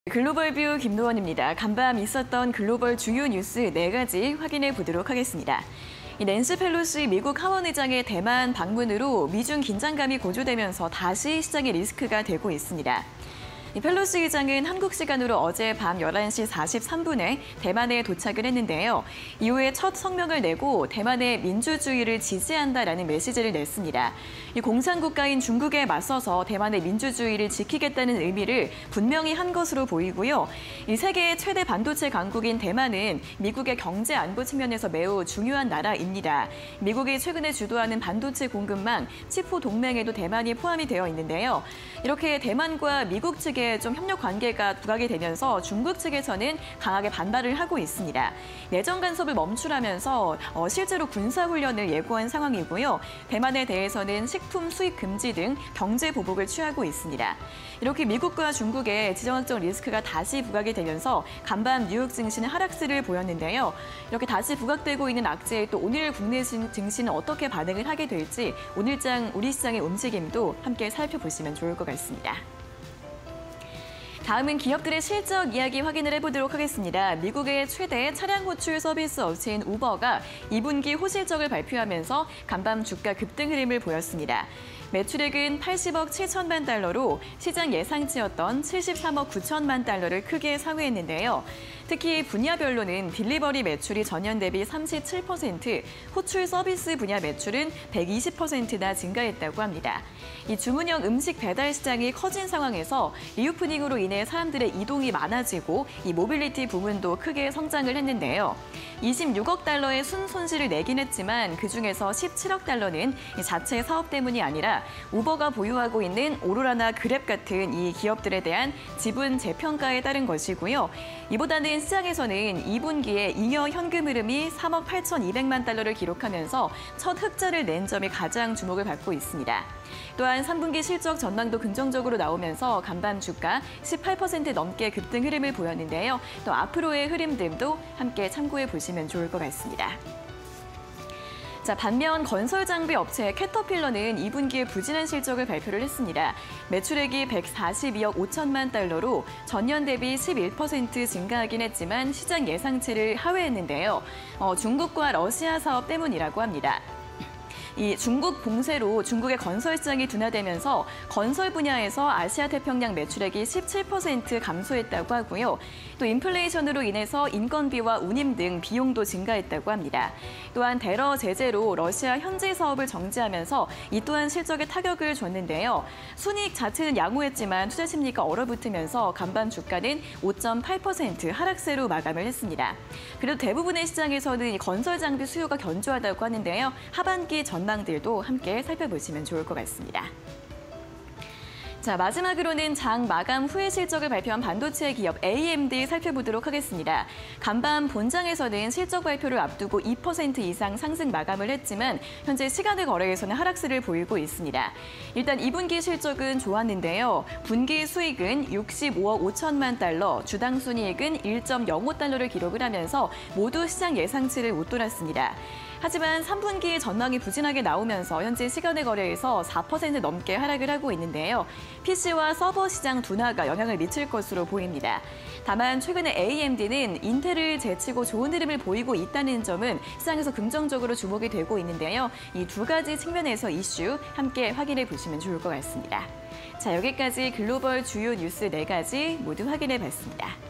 글로벌 뷰 김노원입니다. 간밤 있었던 글로벌 주요 뉴스 4가지 확인해 보도록 하겠습니다. 낸시 펠로시 미국 하원의장의 대만 방문으로 미중 긴장감이 고조되면서 다시 시장의 리스크가 되고 있습니다. 펠로시 의장은 한국 시간으로 어제 밤 11시 43분에 대만에 도착을 했는데요. 이후에 첫 성명을 내고 대만의 민주주의를 지지한다라는 메시지를 냈습니다. 이 공산국가인 중국에 맞서서 대만의 민주주의를 지키겠다는 의미를 분명히 한 것으로 보이고요. 이 세계의 최대 반도체 강국인 대만은 미국의 경제 안보 측면에서 매우 중요한 나라입니다. 미국이 최근에 주도하는 반도체 공급망 치포 동맹에도 대만이 포함이 되어 있는데요. 이렇게 대만과 미국 측의 좀 협력 관계가 부각이 되면서 중국 측에서는 강하게 반발을 하고 있습니다. 내정 간섭을 멈추라면서 실제로 군사훈련을 예고한 상황이고요. 대만에 대해서는 식품 수입 금지 등 경제 보복을 취하고 있습니다. 이렇게 미국과 중국의 지정학적 리스크가 다시 부각이 되면서 간밤 뉴욕 증시는 하락세를 보였는데요. 이렇게 다시 부각되고 있는 악재에 또 오늘 국내 증시는 어떻게 반응을 하게 될지 오늘장 우리 시장의 움직임도 함께 살펴보시면 좋을 것 같습니다. 다음은 기업들의 실적 이야기 확인을 해보도록 하겠습니다. 미국의 최대 차량 호출 서비스 업체인 우버가 2분기 호실적을 발표하면서 간밤 주가 급등 흐름을 보였습니다. 매출액은 80억 7천만 달러로 시장 예상치였던 73억 9천만 달러를 크게 상회했는데요. 특히 분야별로는 딜리버리 매출이 전년 대비 37%, 호출 서비스 분야 매출은 120%나 증가했다고 합니다. 이 주문형 음식 배달 시장이 커진 상황에서 리오프닝으로 인해 사람들의 이동이 많아지고 이 모빌리티 부문도 크게 성장을 했는데요. 26억 달러의 순손실을 내긴 했지만 그중에서 17억 달러는 이 자체 사업 때문이 아니라 우버가 보유하고 있는 오로라나 그랩 같은 이 기업들에 대한 지분 재평가에 따른 것이고요. 이보다는 시장에서는 2분기에 잉여 현금 흐름이 3억 8,200만 달러를 기록하면서 첫 흑자를 낸 점이 가장 주목을 받고 있습니다. 또한 3분기 실적 전망도 긍정적으로 나오면서 간밤 주가 18% 넘게 급등 흐름을 보였는데요. 또 앞으로의 흐름 등도 함께 참고해 보시면 좋을 것 같습니다. 자, 반면 건설 장비 업체 캐터필러는 2분기에 부진한 실적을 발표를 했습니다. 매출액이 142억 5천만 달러로 전년 대비 11% 증가하긴 했지만 시장 예상치를 하회했는데요. 중국과 러시아 사업 때문이라고 합니다. 이 중국 봉쇄로 중국의 건설 시장이 둔화되면서 건설 분야에서 아시아 태평양 매출액이 17% 감소했다고 하고요. 또 인플레이션으로 인해서 인건비와 운임 등 비용도 증가했다고 합니다. 또한 대러 제재로 러시아 현지 사업을 정지하면서 이 또한 실적에 타격을 줬는데요. 순이익 자체는 양호했지만 투자 심리가 얼어붙으면서 간밤 주가는 5.8% 하락세로 마감을 했습니다. 그래도 대부분의 시장에서는 이 건설 장비 수요가 견조하다고 하는데요. 하반기 전망들도 함께 살펴보시면 좋을 것 같습니다. 자, 마지막으로는 장 마감 후에 실적을 발표한 반도체 기업 AMD 살펴보도록 하겠습니다. 간밤 본장에서는 실적 발표를 앞두고 2% 이상 상승 마감을 했지만 현재 시간의 거래에서는 하락세를 보이고 있습니다. 일단 2분기 실적은 좋았는데요. 분기 수익은 65억 5천만 달러, 주당 순이익은 1.05달러를 기록을 하면서 모두 시장 예상치를 웃돌았습니다. 하지만 3분기 전망이 부진하게 나오면서 현재 시간의 거래에서 4% 넘게 하락을 하고 있는데요. PC와 서버 시장 둔화가 영향을 미칠 것으로 보입니다. 다만 최근에 AMD는 인텔을 제치고 좋은 흐름을 보이고 있다는 점은 시장에서 긍정적으로 주목이 되고 있는데요. 이 두 가지 측면에서 이슈 함께 확인해 보시면 좋을 것 같습니다. 자, 여기까지 글로벌 주요 뉴스 4가지 모두 확인해 봤습니다.